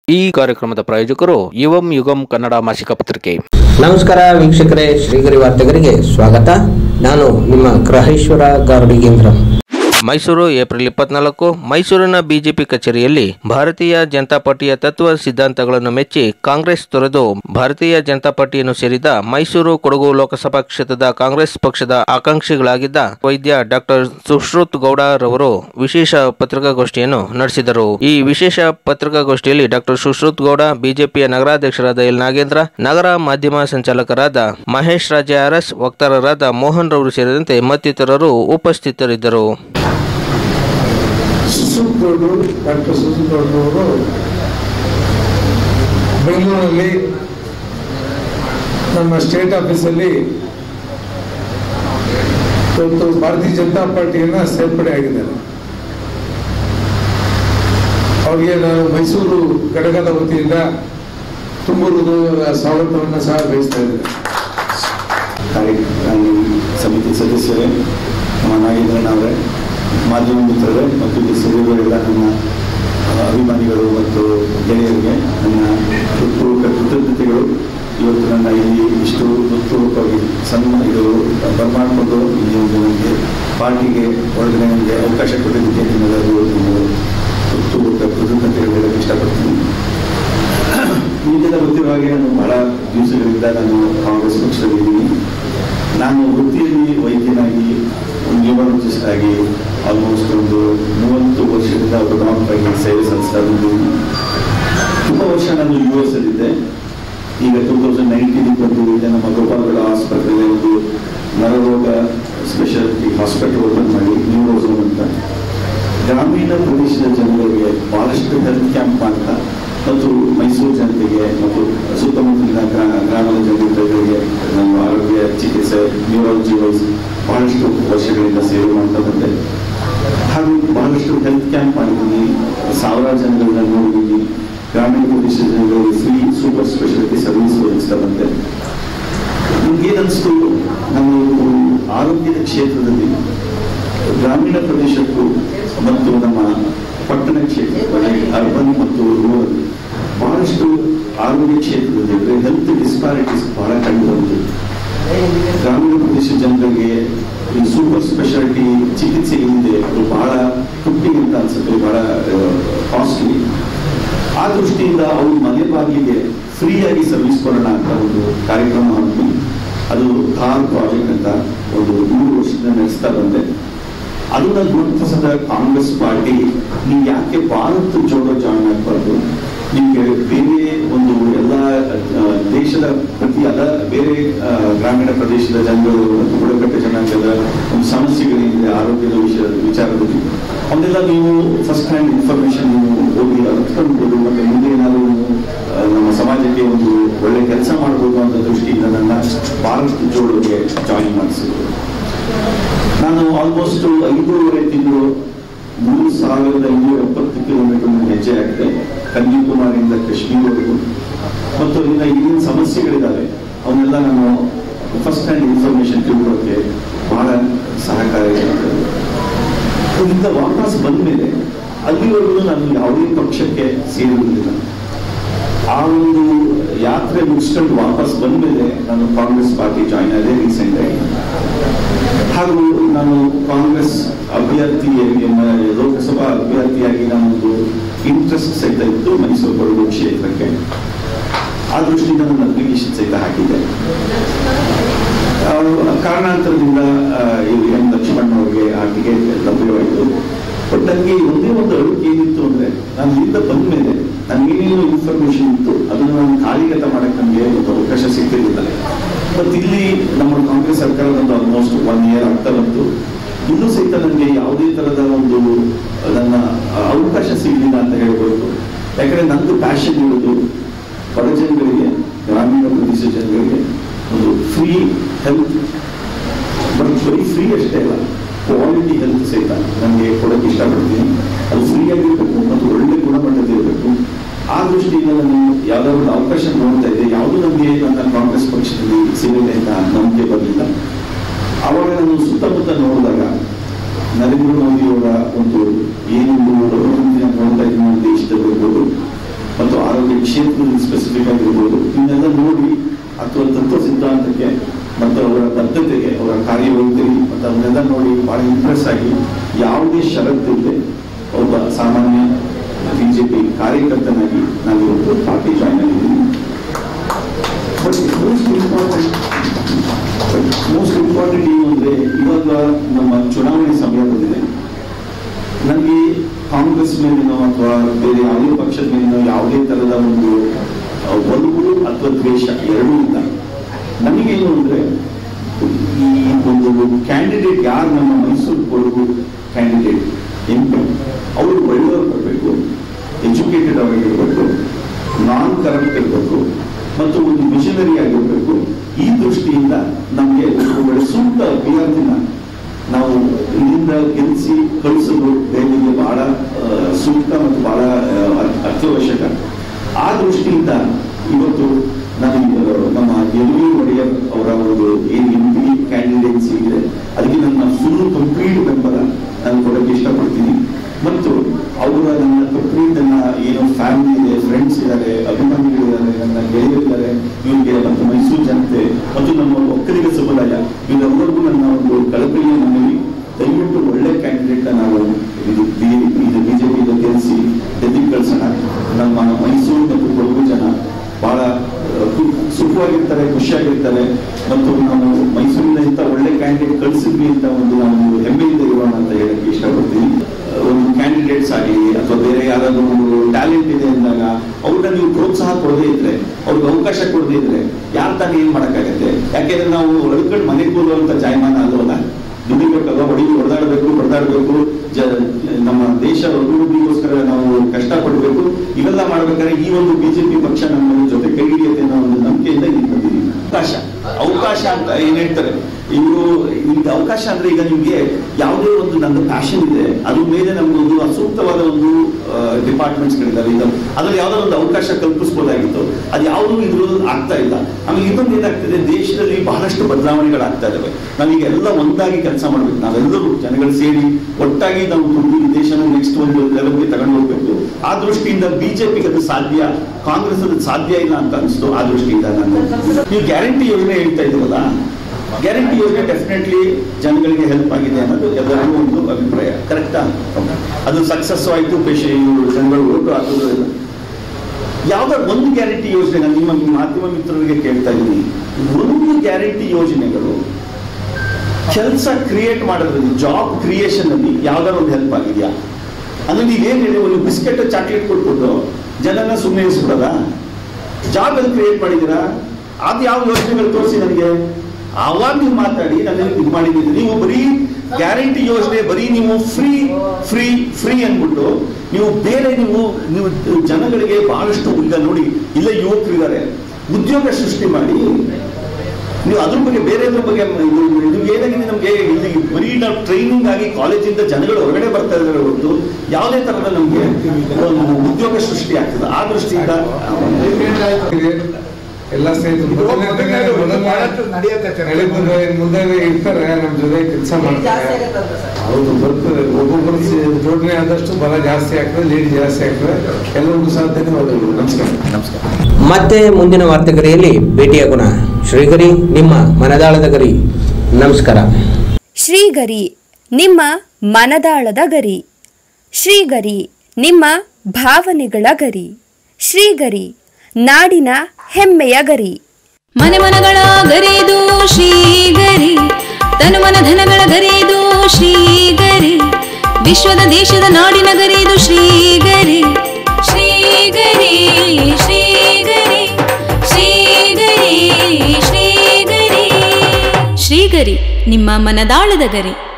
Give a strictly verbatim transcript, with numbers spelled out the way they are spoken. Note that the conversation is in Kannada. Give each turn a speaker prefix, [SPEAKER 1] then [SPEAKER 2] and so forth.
[SPEAKER 1] ಈ ಕಾರ್ಯಕ್ರಮದ ಪ್ರಾಯೋಜಕರು ಯುವಂ ಯುಗಂ ಕನ್ನಡ ಮಾಸಿಕ ಪತ್ರಿಕೆ.
[SPEAKER 2] ನಮಸ್ಕಾರ ವೀಕ್ಷಕರೇ, ಶ್ರೀಗರಿ ವಾರ್ತೆಗರಿಗೆ ಸ್ವಾಗತ. ನಾನು ನಿಮ್ಮ ಗ್ರಹೇಶ್ವರ ಗಾರ್ಡಿಗೇಂದ್ರ.
[SPEAKER 1] ಮೈಸೂರು ಏಪ್ರಿಲ್ ಇಪ್ಪತ್ನಾಲ್ಕು. ಮೈಸೂರಿನ ಬಿಜೆಪಿ ಕಚೇರಿಯಲ್ಲಿ ಭಾರತೀಯ ಜನತಾ ಪಾರ್ಟಿಯ ತತ್ವ ಸಿದ್ಧಾಂತಗಳನ್ನು ಮೆಚ್ಚಿ ಕಾಂಗ್ರೆಸ್ ತೊರೆದು ಭಾರತೀಯ ಜನತಾ ಪಾರ್ಟಿಯನ್ನು ಸೇರಿದ ಮೈಸೂರು ಕೊಡಗು ಲೋಕಸಭಾ ಕ್ಷೇತ್ರದ ಕಾಂಗ್ರೆಸ್ ಪಕ್ಷದ ಆಕಾಂಕ್ಷಿಗಳಾಗಿದ್ದ ವೈದ್ಯ ಡಾಕ್ಟರ್ ಸುಶ್ರುತ್ ಗೌಡ ರವರು ವಿಶೇಷ ಪತ್ರಿಕಾಗೋಷ್ಠಿಯನ್ನು ನಡೆಸಿದರು. ಈ ವಿಶೇಷ ಪತ್ರಿಕಾಗೋಷ್ಠಿಯಲ್ಲಿ ಡಾಕ್ಟರ್ ಸುಶ್ರುತ್ ಗೌಡ, ಬಿಜೆಪಿಯ ನಗರಾಧ್ಯಕ್ಷರಾದ ಎಲ್ ನಾಗೇಂದ್ರ, ನಗರ ಮಾಧ್ಯಮ ಸಂಚಾಲಕರಾದ ಮಹೇಶ್ ರಾಜ ಅರಸ್, ವಕ್ತಾರರಾದ ಮೋಹನ್ ರವರು ಸೇರಿದಂತೆ ಮತ್ತಿತರರು ಉಪಸ್ಥಿತರಿದ್ದರು.
[SPEAKER 3] ಸುಶ್ರುತಗೌಡರು ಡಾಕ್ಟರ್ ಸುಶ್ರುತಗೌಡರವರು ಬೆಂಗಳೂರಲ್ಲಿ ನಮ್ಮ ಸ್ಟೇಟ್ ಆಫೀಸಲ್ಲಿ ಇವತ್ತು ಭಾರತೀಯ ಜನತಾ ಪಾರ್ಟಿಯನ್ನ ಸೇರ್ಪಡೆ ಆಗಿದ್ದಾರೆ. ಅವರಿಗೆ ನಾನು ಮೈಸೂರು ಘಟಕದ ವತಿಯಿಂದ ತುಂಬುವುದು ಸ್ವಾಗತವನ್ನು ಸಹ ಬಯಸ್ತಾ ಇದ್ದೇನೆ.
[SPEAKER 4] ಕಾರ್ಯಕ್ರಮ ಸಮಿತಿ ಸದಸ್ಯರೇ, ನಮ್ಮ ನಾಗೇಂದ್ರನವರೇ, ಮಾಧ್ಯಮ ಮಿತ್ರರೇ ಮತ್ತು ಇಲ್ಲಿ ಸೇರಿದವರೆಲ್ಲ ನನ್ನ ಅಭಿಮಾನಿಗಳು ಮತ್ತು ಗೆಳೆಯರಿಗೆ ನನ್ನ ಹೃತ್ಪೂರ್ವಕ ಕೃತಜ್ಞತೆಗಳು. ಇವತ್ತು ನನ್ನ ಇಲ್ಲಿ ಇಷ್ಟು ಹೃತ್ಪೂರ್ವಕವಾಗಿ ಸಣ್ಣ ಇದು ಬರಮಾಡಿಕೊಂಡು ಇಲ್ಲಿ ಒಂದು ನನಗೆ ಪಾರ್ಟಿಗೆ ಒಳಗಡೆ ನನಗೆ ಅವಕಾಶ ಕೊಟ್ಟಿದ್ದಕ್ಕೆ ನಿಮ್ಮೆಲ್ಲರಿಗೂ ನಾನು ಹೃತ್ಪೂರ್ವಕ ಕೃತಜ್ಞತೆಗಳು ಹೇಳಕ್ಕೆ ಇಷ್ಟಪಡ್ತೀನಿ. ಈಗೆಲ್ಲ ಗೊತ್ತಿರುವ ಹಾಗೆ ನಾನು ಬಹಳ ದಿವಸಗಳಿಂದ ನಾನು ಕಾಂಗ್ರೆಸ್ ಪಕ್ಷದಲ್ಲಿದ್ದೀನಿ. ನಾನು ವೃತ್ತಿಯಲ್ಲಿ ವೈದ್ಯನಾಗಿ, ನ್ಯೂಮರಾಲಜಿಸ್ಟ್ ಆಗಿ ಆಲ್ಮೋಸ್ಟ್ ಒಂದು ಮೂವತ್ತು ವರ್ಷದಿಂದ ಆಗಿ ಸೇವೆ ಸಲ್ಲಿಸ್ತಾ ಬಂದಿದ್ದೀನಿ. ತುಂಬ ವರ್ಷ ನಾನು ಯು ಎಸ್ ಅಲ್ಲಿದ್ದೆ. ಈಗ ಟೂ ತೌಸಂಡ್ ನೈನ್ಟೀನ್ ಬಂದು ಇದೆ ನಮ್ಮ ಗೋಪಾಲಗೌಡ ಆಸ್ಪತ್ರೆಯಲ್ಲಿ ಒಂದು ನರರೋಗ ಸ್ಪೆಷಾಲಿಟಿ ಹಾಸ್ಪಿಟಲ್ ಓಪನ್ ಮಾಡಿ ನ್ಯೂರೋಸೋನ್ ಅಂತ ಗ್ರಾಮೀಣ ಪ್ರದೇಶದ ಜನರಿಗೆ ಬಹಳಷ್ಟು ಹೆಲ್ತ್ ಕ್ಯಾಂಪ್ ಮಾಡ್ತಾ ಮತ್ತು ಮೈಸೂರು ಜನತೆಗೆ ಮತ್ತು ಸುತ್ತಮುತ್ತಲಿನ ಗ್ರಾಮದ ಜನರಿಗೆ ನಮ್ಮ ಆರೋಗ್ಯ ಚಿಕಿತ್ಸೆ ನ್ಯೂರಾಲಜಿ ವೈಸ್ ಬಹಳಷ್ಟು ವರ್ಷಗಳಿಂದ ಸೇವೆ ಮಾಡ್ತಾ ಬಂದೆ. ಹಾಗೂ ಬಹಳಷ್ಟು ಹೆಲ್ತ್ ಕ್ಯಾಂಪ್ ಮಾಡಿದ್ದೀನಿ, ಸಾವಿರಾರು ಜನಗಳನ್ನ ನೋಡಿದ್ದೀನಿ. ಗ್ರಾಮೀಣ ಪ್ರದೇಶದ ಜನಗಳಿಗೆ ಫ್ರೀ ಸೂಪರ್ ಸ್ಪೆಷಾಲಿಟಿ ಸರ್ವಿಸ್ ಒದಗಿಸ್ತಾ ಬಂದೆ. ನಮಗೇನಿಸ್ತು, ನಮ್ಮ ಆರೋಗ್ಯದ ಕ್ಷೇತ್ರದಲ್ಲಿ ಗ್ರಾಮೀಣ ಪ್ರದೇಶಕ್ಕೂ ಮತ್ತು ನಮ್ಮ ಪಟ್ಟಣ ಕ್ಷೇತ್ರ ಅರ್ಬನ್ ಮತ್ತು ರೂರಲ್ ಬಹಳಷ್ಟು ಆರೋಗ್ಯ ಕ್ಷೇತ್ರದಲ್ಲಿ ಹೆಲ್ತ್ ಡಿಸ್ಪಾರಿಟೀಸ್ ಬಹಳ ಕಂಡು ಬಂದಿದೆ. ಗ್ರಾಮೀಣ ಪ್ರದೇಶ ಜನರಿಗೆ ಈ ಸೂಪರ್ ಸ್ಪೆಷಾಲಿಟಿ ಚಿಕಿತ್ಸೆ ಇಲ್ಲದೆ ಅದು ಬಹಳ ತುಟ್ಟಿ ಅಂತ ಅನ್ಸುತ್ತೆ, ಬಹಳ ಕಾಸ್ಟ್ಲಿ. ಆ ದೃಷ್ಟಿಯಿಂದ ಅವರು ಮನೆ ಬಾಗಿಲಿಗೆ ಫ್ರೀಯಾಗಿ ಸರ್ವಿಸ್ ಕೊಡೋಣ ಅಂತ ಒಂದು ಕಾರ್ಯಕ್ರಮ ಹಾಕಿ ಅದು ಕಾರ್ ಪ್ರಾಜೆಕ್ಟ್ ಅಂತ ಒಂದು ಮೂರು ವರ್ಷದಿಂದ ನಡೆಸ್ತಾ ಬಂದೆ. ಅದನ್ನ ಗುರುತಿಸಿದ ಕಾಂಗ್ರೆಸ್ ಪಾರ್ಟಿ, ನೀವು ಯಾಕೆ ಭಾರತ್ ಜೋಡೋ ಜಾಯಿನ್ ಆಗಬಾರ್ದು, ನಿಮಗೆ ಬೇರೆ ಒಂದು ಎಲ್ಲ ದೇಶದ ಪ್ರತಿ ಅಲ್ಲ ಬೇರೆ ಗ್ರಾಮೀಣ ಪ್ರದೇಶದ ಜನಗಳು ಮತ್ತು ಬುಡಕಟ್ಟು ಜನಾಂಗದ ಒಂದು ಸಮಸ್ಯೆಗಳೇನಿದೆ ಆರೋಗ್ಯದ ವಿಷಯದ ವಿಚಾರದಲ್ಲಿ ಅವನ್ನೆಲ್ಲ ನೀವು ಫಸ್ಟ್ ಹ್ಯಾಂಡ್ ಇನ್ಫಾರ್ಮೇಶನ್ ನೀವು ಹೋಗಿ ಅರ್ಥಕೊಂಡ್ಬೋದು ಮತ್ತೆ ಮುಂದೆ ಏನಾದರೂ ನಮ್ಮ ಸಮಾಜಕ್ಕೆ ಒಂದು ಒಳ್ಳೆ ಕೆಲಸ ಮಾಡ್ಬೋದು ಅಂತ ದೃಷ್ಟಿಯಿಂದ ನನ್ನ ಭಾರತ್ ಜೋಡೋಗೆ ಜಾಯಿನ್ ಮಾಡಿಸಿದ್ರು. ನಾನು ಆಲ್ಮೋಸ್ಟ್ ಐದೂವರೆ ತಿಂಗಳು ಮೂರು ಸಾವಿರದ ಐನೂರ ಎಪ್ಪತ್ತು ಕಿಲೋಮೀಟರ್ ಹೆಜ್ಜೆ ಆಗಿದೆ, ಕನ್ಯಾಕುಮಾರಿಯಿಂದ ಕಾಶ್ಮೀರವರೆಗೂ. ಮತ್ತು ಇಲ್ಲಿನ ಏನೇನು ಸಮಸ್ಯೆಗಳಿದ್ದಾವೆ ಅವನ್ನೆಲ್ಲ ನಾನು ಫಸ್ಟ್ ಹ್ಯಾಂಡ್ ಇನ್ಫಾರ್ಮೇಶನ್ ತಿಳ್ಕೊಳ್ಳೋಕ್ಕೆ ಬಹಳ ಸಹಕಾರಿಯಾಗಿದೆ. ಇದರಿಂದ ವಾಪಸ್ ಬಂದ ಮೇಲೆ ಅಲ್ಲಿವರೆಗೂ ನಾನು ಯಾವುದೇ ಪಕ್ಷಕ್ಕೆ ಸೇರುವುದಿಲ್ಲ. ಆ ಒಂದು ಯಾತ್ರೆ ಮುಗಿಸ್ಕೊಂಡು ವಾಪಸ್ ಬಂದ ಮೇಲೆ ನಾನು ಕಾಂಗ್ರೆಸ್ ಪಾರ್ಟಿ ಜಾಯಿನ್ ಆದೆ ರೀಸೆಂಟ್ ಆಗಿ. ಹಾಗೂ ನಾನು ಕಾಂಗ್ರೆಸ್ ಅಭ್ಯರ್ಥಿಯಾಗಿ ಲೋಕಸಭಾ ಅಭ್ಯರ್ಥಿಯಾಗಿ ನಾನೊಂದು ಇಂಟ್ರೆಸ್ಟ್ ಸಹಿತ ಇತ್ತು ಮೈಸೂರು ಕೊಡಗು ಕ್ಷೇತ್ರಕ್ಕೆ. ಆ ದೃಷ್ಟಿಯಿಂದ ನಾನು ಅಪ್ಲಿಕೇಶನ್ ಸಹಿತ ಹಾಕಿದ್ದೆ. ಕಾರಣಾಂತರದಿಂದ ಎಂ ಲಕ್ಷ್ಮಣ್ ಅವರಿಗೆ ಆ ಟಿಕೆಟ್ ಲಭ್ಯವಾಯಿತು. ಬಟ್ ನನಗೆ ಒಂದೇ ಒಂದು ಅಡುಗೆ ಏನಿತ್ತು ಅಂದ್ರೆ, ನಾನು ಇಲ್ಲಿಂದ ಬಂದ ಮೇಲೆ ನನಗೇನೇನು ಇನ್ಫಾರ್ಮೇಶನ್ ಇತ್ತು ಅದನ್ನು ನಾನು ಕಾರ್ಯಗತ ಮಾಡಕ್ಕೆ ನನಗೆ ಒಂದು ಅವಕಾಶ ಸಿಗ್ತಿರ್ಲಿಲ್ಲ. ಮತ್ತು ಇಲ್ಲಿ ನಮ್ಮ ಕಾಂಗ್ರೆಸ್ ಸರ್ಕಾರ ಬಂದು ಆಲ್ಮೋಸ್ಟ್ ಒನ್ ಇಯರ್ ಆಗ್ತಾ ಬಂತು. ಇನ್ನೂ ಸಹಿತ ನನಗೆ ಯಾವುದೇ ತರಹದ ಒಂದು ನನ್ನ ಅವಕಾಶ ಸಿಗಲಿಲ್ಲ ಅಂತ ಹೇಳ್ಬೋದು. ಯಾಕಂದ್ರೆ ನಂದು ಪ್ಯಾಷನ್ ಇರೋದು ಬಡ ಜನಗಳಿಗೆ, ಗ್ರಾಮೀಣ ಪ್ರದೇಶ ಜನಗಳಿಗೆ ಒಂದು ಫ್ರೀ ಹೆಲ್ತ್, ಬಟ್ ಬರೀ ಫ್ರೀ ಅಷ್ಟೇ ಅಲ್ಲ, ಕ್ವಾಲಿಟಿ ಹೆಲ್ತ್ ಸಹಿತ ನನಗೆ ಕೊಡೋಕ್ಕೆ ಇಷ್ಟಪಡ್ತೀನಿ. ಅದು ಫ್ರೀ ಆಗಿರ್ಬೇಕು ಮತ್ತು ಒಳ್ಳೆ ಗುಣಮಟ್ಟದಿರಬೇಕು. ಆ ದೃಷ್ಟಿಯಿಂದ ನಾನು ಯಾವುದಾದ್ರು ಒಂದು ಅವಕಾಶ ನೋಡ್ತಾ ಇದ್ದೆ. ಯಾವುದು ನಮಗೆ ನನ್ನ ಕಾಂಗ್ರೆಸ್ ಪಕ್ಷದಲ್ಲಿ ಸಿಗಲಿಲ್ಲ ಅಂತ ನಂಬಿಕೆ ಬರಲಿಲ್ಲ. ಆವಾಗ ನಾನು ಸುತ್ತಮುತ್ತ ನೋಡಿದಾಗ ನರೇಂದ್ರ ಮೋದಿಯವರ ಒಂದು ಏನು ನೋಡ್ತಾ ಇದ್ದೀನಿ ದೇಶದಲ್ಲಿರ್ಬೋದು ಮತ್ತು ಆರೋಗ್ಯ ಕ್ಷೇತ್ರದಲ್ಲಿ ಸ್ಪೆಸಿಫಿಕ್ ಆಗಿರ್ಬೋದು, ಇವನ್ನೆಲ್ಲ ನೋಡಿ ಅಥವಾ ತತ್ವ ಸಿದ್ಧಾಂತಕ್ಕೆ ಮತ್ತು ಅವರ ಬದ್ಧತೆಗೆ, ಅವರ ಕಾರ್ಯವೈಖರಿ ಮತ್ತು ಅವನ್ನೆಲ್ಲ ನೋಡಿ ಬಹಳ ಇಂಪ್ರೆಸ್ ಆಗಿ ಯಾವುದೇ ಷರತ್ತಿಲ್ಲದೆ ಒಬ್ಬ ಸಾಮಾನ್ಯ ಬಿಜೆಪಿ ಕಾರ್ಯಕರ್ತನಾಗಿ ನಾನು ಇವತ್ತು ಪಾರ್ಟಿ ಜಾಯ್ನ್ ಆಗಿದ್ದೀನಿ. But most important most important ಏನು ಅಂದರೆ, ಇವಾಗ ನಮ್ಮ ಚುನಾವಣೆ ಸಮಯ ಬಂದಿದೆ. ನನಗೆ ಕಾಂಗ್ರೆಸ್ ಮೇಲಿನೋ ಅಥವಾ ಬೇರೆ ಯಾವುದೇ ಪಕ್ಷದ ಮೇಲಿನೋ ಯಾವುದೇ ತರಹದ ಒಂದು ಒಲವು ಅಥವಾ ದ್ವೇಷ ಎರಡೂ ಇಲ್ಲ. ನನಗೇನು ಅಂದರೆ, ಈ ಒಂದು ಕ್ಯಾಂಡಿಡೇಟ್ ಯಾರು ನಮ್ಮ Mysuru Kodagu candidate M P, ಅವರು ಒಳ್ಳೆಯವರು ಬರಬೇಕು, ಎಜುಕೇಟೆಡ್ ಆಗಿರಬೇಕು, ನಾನ್ ಕರಪ್ಟ್ ಇರಬೇಕು ಮತ್ತು ಒಂದು ವಿಷನರಿ ಆಗಿರಬೇಕು. ಈ ದೃಷ್ಟಿಯಿಂದ ನಮಗೆ ಒಳ್ಳೆ ಸೂಕ್ತ ಅಭ್ಯರ್ಥಿನ ನಾವು ಇಲ್ಲಿಂದ ಗೆಲ್ಲಿಸಿ ಕಳಿಸಲು ದೆಹಲಿಗೆ ಬಹಳ ಸೂಕ್ತ ಮತ್ತು ಬಹಳ ಅತ್ಯವಶ್ಯಕ. ಆ ದೃಷ್ಟಿಯಿಂದ ಇವತ್ತು ನಾನು ನಮ್ಮ ಎಲ್ ವಿ ಒಡೆಯರ್ ಅವರ ಒಂದು ಏನು ಎಂ ಪಿ ಕ್ಯಾಂಡಿಡೇಟ್ಸ್ ಇದೆ ಅದಕ್ಕೆ ನನ್ನ ಫುಲ್ ಕಂಪ್ಲೀಟ್ ಬೆಂಬಲ ನಾನು ಕೊಡೋಕ್ಕೆ ಇಷ್ಟಪಡ್ತೀನಿ. ಮತ್ತು ಅವರ ನನ್ನ ಕಂಪ್ಲೀಟ್ ನನ್ನ ಏನು ಫ್ಯಾಮಿಲಿ ಇದೆ, ಫ್ರೆಂಡ್ಸ್ ಇದ್ದಾರೆ, ಅಭಿಮಾನಿಗಳಿದ್ದಾರೆ, ನನ್ನ ಗೆಳೆಯರಿದ್ದಾರೆ, ಇವರಿಗೆ ಮತ್ತು ಮೈಸೂರು ಜನತೆ ಮತ್ತು ನಮ್ಮ ಒಕ್ಕಲಿಗ ಸಮುದಾಯ ಇವರೆಲ್ಲರಿಗೂ ನನ್ನ ಒಂದು ಕಳಕಳಿಯ ಮನವಿ, ದಯವಿಟ್ಟು ಒಳ್ಳೆ ಕ್ಯಾಂಡಿಡೇಟ್ ನಾವು ಇದು ಇದು ಬಿಜೆಪಿಯಿಂದ ಗೆಲ್ಲಿಸಿ ಡೆಲ್ಲಿಗೆ ಕಳಿಸೋಣ. ನಮ್ಮ ಮೈಸೂರು ಮತ್ತು ಕೊಡಗು ಜನ ಬಹಳ ಸುಖವಾಗಿರ್ತಾರೆ, ಖುಷಿಯಾಗಿರ್ತಾರೆ ಮತ್ತು ನಾವು ಮೈಸೂರಿನ ಇಂಥ ಒಳ್ಳೆ ಕ್ಯಾಂಡಿಡೇಟ್ ಕಳಿಸಿದ್ವಿ ಅಂತ ಒಂದು ನಾವು ಹೆಮ್ಮೆಯಿಂದ ಇರೋಣ ಅಂತ ಹೇಳಕ್ಕೆ ಇಷ್ಟಪಡ್ತೀನಿ. ಒಂದು ಕ್ಯಾಂಡಿಡೇಟ್ಸ್ ಆಗಲಿ ಅಥವಾ ಬೇರೆ ಯಾರಾದ್ರೂ ಒಂದು ಟ್ಯಾಲೆಂಟ್ ಇದೆ ಅಂದಾಗ ಅವ್ರನ್ನ ನೀವು ಪ್ರೋತ್ಸಾಹ ಕೊಡದೇ ಇದ್ರೆ, ಅವ್ರಿಗೆ ಅವಕಾಶ ಕೊಡದೇ ಇದ್ರೆ ಯಾರು ತಾನೇ ಏನ್ ಮಾಡಕ್ಕಾಗತ್ತೆ? ಯಾಕೆಂದ್ರೆ ನಾವು ಹೊಡ್ಕೊಂಡು ಮನೆಗೆ ಹೋಗುವಂತ ಜಾಯಮಾನ ಅಲ್ವಲ್ಲ, ದುಡಿಬೇಕಲ್ವ, ಹೊಡಿ ಹೊಡೆದಾಡಬೇಕು ಹೊಡೆದಾಡಬೇಕು ನಮ್ಮ ದೇಶ ಅಭಿವೃದ್ಧಿಗೋಸ್ಕರ ನಾವು ಕಷ್ಟಪಡಬೇಕು. ಇವೆಲ್ಲ ಮಾಡ್ಬೇಕಾದ್ರೆ ಈ ಒಂದು ಬಿಜೆಪಿ ಪಕ್ಷ ನಮ್ಮ ಜೊತೆ ಕೈ ಹಿಡಿಯುತ್ತೆ ಅನ್ನೋ ಒಂದು ನಂಬಿಕೆಯಿಂದ ಇಲ್ಲಿ ಬಂದಿದ್ದೀವಿ. ಅವಕಾಶ ಅವಕಾಶ ಅಂತ ಏನ್ ಹೇಳ್ತಾರೆ ಇವರು, ಈಗ ಅವಕಾಶ ಅಂದ್ರೆ ಈಗ ನಿಮ್ಗೆ ಯಾವುದೇ ಒಂದು ನನ್ನ ಪ್ಯಾಷನ್ ಇದೆ, ಅದ್ರ ಮೇಲೆ ನಮ್ಗೊಂದು ಅಸೂಕ್ತವಾದ ಒಂದು ಡಿಪಾರ್ಟ್ಮೆಂಟ್ಸ್ ಗಳಿದ್ದಾವೆ, ಇದು ಅದ್ರಲ್ಲಿ ಯಾವ್ದಾದ್ರು ಒಂದು ಅವಕಾಶ ಕಲ್ಪಿಸಬಹುದಾಗಿತ್ತು, ಅದು ಯಾವುದೂ ಇದ್ರಲ್ಲಿ ಆಗ್ತಾ ಇಲ್ಲ. ಆಮೇಲೆ ಇನ್ನೊಂದು ಏನಾಗ್ತದೆ, ದೇಶದಲ್ಲಿ ಬಹಳಷ್ಟು ಬದಲಾವಣೆಗಳಾಗ್ತಾ ಇದಾವೆ. ನಾವೀಗ ಎಲ್ಲ ಒಂದಾಗಿ ಕೆಲಸ ಮಾಡ್ಬೇಕು, ನಾವೆಲ್ಲರೂ ಜನಗಳು ಸೇರಿ ಒಟ್ಟಾಗಿ ನಾವು ಈ ದೇಶನ ನೆಕ್ಸ್ಟ್ ಒಂದು ಲೆವೆಲ್ಗೆ ತಗೊಂಡು ಹೋಗ್ಬೇಕು. ಆ ದೃಷ್ಟಿಯಿಂದ ಬಿಜೆಪಿಗೆ ಅದು ಸಾಧ್ಯ, ಕಾಂಗ್ರೆಸ್ ಅದು ಸಾಧ್ಯ ಇಲ್ಲ ಅಂತ ಅನಿಸ್ತು. ಆ ದೃಷ್ಟಿಯಿಂದ ನಾನು ನೀವು ಗ್ಯಾರಂಟಿ ಯೋಜನೆ ಹೇಳ್ತಾ ಇದ್ದೀವಲ್ಲ, ಗ್ಯಾರಂಟಿ ಯೋಜನೆ ಡೆಫಿನೆಟ್ಲಿ ಜನಗಳಿಗೆ ಹೆಲ್ಪ್ ಆಗಿದೆ ಅನ್ನೋದು ಎಲ್ಲರಿಗೂ ಒಂದು ಅಭಿಪ್ರಾಯ. ಕರೆಕ್ಟಾ? ಅದು ಸಕ್ಸಸ್ ಆಯ್ತು, ಜನಗಳು ಓಟು ಹಾಕೋದ್ರಿಂದ ಯಾವ್ದಾದ್ರು ಒಂದು ಗ್ಯಾರಂಟಿ ಯೋಜನೆ ನಾನು ನಿಮ್ಮ ಮಾಧ್ಯಮ ಮಿತ್ರರಿಗೆ ಕೇಳ್ತಾ ಇದ್ದೀನಿ, ಒಂದು ಗ್ಯಾರಂಟಿ ಯೋಜನೆಗಳು ಕೆಲಸ ಕ್ರಿಯೇಟ್ ಮಾಡೋದ್ರಲ್ಲಿ, ಜಾಬ್ ಕ್ರಿಯೇಷನ್ ಅಲ್ಲಿ ಯಾವ್ದಾದ್ರು ಒಂದು ಹೆಲ್ಪ್ ಆಗಿದೆಯಾ? ಅಂದ್ರೆ ನೀವೇನ್ ಹೇಳಿ, ಒಂದು ಬಿಸ್ಕೆಟ್ ಚಾಕ್ಲೇಟ್ ಕೊಟ್ಬಿಟ್ಟು ಜನನ ಸುಮ್ಮನೆ ಇರಿಸ್ಬಿಡೋದ? ಜಾಬ್ ಅಲ್ಲಿ ಕ್ರಿಯೇಟ್ ಮಾಡಿದೀರಾ? ಅದು ಯಾವ ಯೋಜನೆಗಳು ತೋರಿಸಿ ನನಗೆ, ಆವಾಗ ನೀವು ಮಾತಾಡಿ ನಾನು ಇದು ಮಾಡಿದ್ದೀನಿ. ನೀವು ಬರೀ ಗ್ಯಾರಂಟಿ ಯೋಜನೆ, ಬರೀ ನೀವು ಫ್ರೀ ಫ್ರೀ ಫ್ರೀ ಅಂದ್ಬಿಟ್ಟು ನೀವು ಬೇರೆ ನೀವು ನೀವು ಜನಗಳಿಗೆ ಬಹಳಷ್ಟು ಈಗ ನೋಡಿ, ಇಲ್ಲ ಯುವಕರಿದ್ದಾರೆ, ಉದ್ಯೋಗ ಸೃಷ್ಟಿ ಮಾಡಿ ನೀವು ಅದ್ರ ಬಗ್ಗೆ ಬೇರೆದ್ರ ಬಗ್ಗೆ ಇದು ಏನಾಗಿದೆ, ನಮ್ಗೆ ಇಲ್ಲಿ ಬರೀ ನಾವು ಟ್ರೈನಿಂಗ್ ಆಗಿ ಕಾಲೇಜಿಂದ ಜನಗಳು ಹೊರಗಡೆ ಬರ್ತಾ ಇದ್ದಾರೆ ಹೊರತು ಯಾವುದೇ ತರದ ನಮ್ಗೆ ಉದ್ಯೋಗ ಸೃಷ್ಟಿ ಆಗ್ತದೆ. ಆ ದೃಷ್ಟಿಯಿಂದ
[SPEAKER 3] ಎಲ್ಲ ಸ್ನೇಹಿತರು ಮುಂದೆ ಇರ್ತಾರೆ, ನಮ್ಮ ಜೊತೆ ಕೆಲಸ ಮಾಡ್ತಾರೆ. ಹೌದು, ಬರ್ತದೆ. ಒಬ್ಬೊಬ್ಬರು ಜೋಡಣೆ ಆದಷ್ಟು ಬಲ ಜಾಸ್ತಿ ಆಗ್ತದೆ, ಲೀಡ್ ಜಾಸ್ತಿ ಆಗ್ತದೆ. ಎಲ್ಲರಿಗೂ ಸಾಧ್ಯತೆ ಹೋಗಲ್ಲ. ನಮಸ್ಕಾರ. ನಮಸ್ಕಾರ.
[SPEAKER 2] ಮತ್ತೆ ಮುಂದಿನ ವಾರ್ತೆಗರಿಯಲ್ಲಿ ಭೇಟಿಯಾಗೋಣ. ಶ್ರೀಗರಿ, ನಿಮ್ಮ ಮನದಾಳದ ಗರಿ. ನಮಸ್ಕಾರ.
[SPEAKER 5] ಶ್ರೀಗರಿ, ನಿಮ್ಮ ಮನದಾಳದ ಗರಿ. ಶ್ರೀಗರಿ, ನಿಮ್ಮ ಭಾವನೆಗಳ ಗರಿ. ಶ್ರೀಗರಿ, ನಾಡಿನ ಹೆಮ್ಮೆಯ ಗರಿ.
[SPEAKER 6] ಮನೆ ಮನಗಳ ಗರಿದು ಶ್ರೀಗರಿ, ತನು ಮನ ಧನಗಳ ಗರಿದು ಶ್ರೀಗರಿ, ವಿಶ್ವದ ದೇಶದ ನಾಡಿನ ಗರಿದು ಶ್ರೀಗರಿ. ಶ್ರೀಗರಿ ಶ್ರೀಗರಿ ಶ್ರೀಗರಿ ಶ್ರೀಗರಿ ಶ್ರೀಗರಿ, ನಿಮ್ಮ ಮನದಾಳದ ಗರಿ.